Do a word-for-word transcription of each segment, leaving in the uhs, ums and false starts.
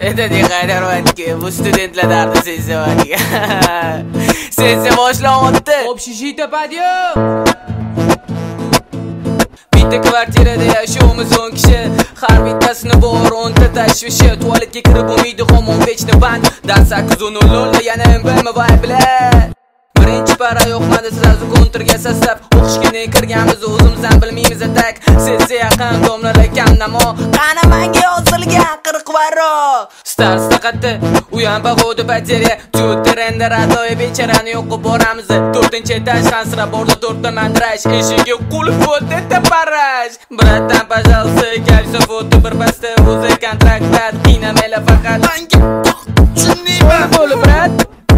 Это не хайдарватки, bu studentlarni sensiyasiga. Sensiya boshlanmoqda. Общежитие подъем. Bitta kvartirada yashaymiz o'n kishi, har bittasini bor o'nta tashvishi. Tualetga kirib umidi hamon vechni band. Dars sakkiz nol nol yana bilma voy bilan. Birinchi para yo'qmadi, srazu kontrga saslab o'qishga ne kirganmiz, o'zimizdan bilmaymiz atak. Sensiya yaqin domlalar kam namo, qani menga yozilgan qirq varro. Stars taqatdi, u ham bag'odi bateriya, Twitter render adoy becharani yo'qib boramiz. to'rtinchi etaj qansira borda to'rtta mandrash, eshigi qulf bo'ldi taparash. Bratdan пожалуйста, kelsa foto bir pasta, o'zi kontrakt bad, qiynamanglar faqat. Menga tushunmayman bo'lib brat.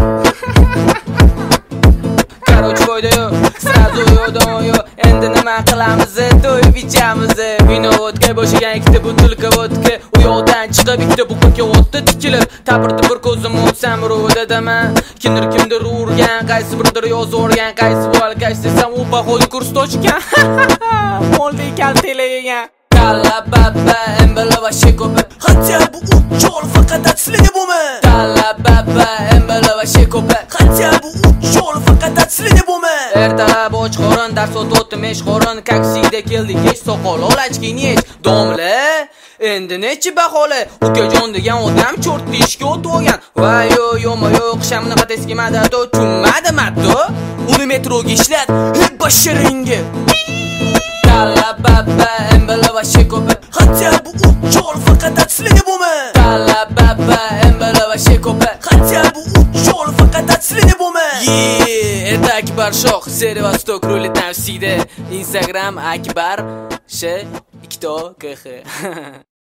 Короче, foyda yo'q, srazu yo'dan yo'q. Endi nima qilamiz? To'yib ichamiz. Vinovodka boshigan ikkita butilka vodka, u yoqdan chiqib ikkita buqaga o'tdi tikilib. Tapirdi bir ko'zim o'tsam ro'dadaman. Kimdir kimdir urgan, qaysi birdir yozorgan, qaysi bo'lkash desam u bahoyi kurs tochgan. Moldi kaltelagan. Kalla baba, embala va shekopa. Хотя бы учёл, fakat отследил буме. Kalla baba, embala va shekopa. Хотя бы учёл, fakat отследил буме. Ertalab och qorin, dars o'tdim mesh qorin, kaksida keldik, hech soqol olachki nech. Domla, endi nechi baholi? Ukajon degan odam cho'rt ishga o'tib olgan. Va yo yo'ma yo'q, shamni qateskimada to tummadi matto. Uni metroga ishlat, bashiringa. Kalla baba, embala va shekopa. Хотя бы учёл, fakat отследил буме. Kalla baba, embala va shekopa. Хотя бы учёл, fakat отследил буме. Yeah, это Akbar Shoh, Sevastok ruli tavsiyda. Instagram Akbar Sh ikki to K X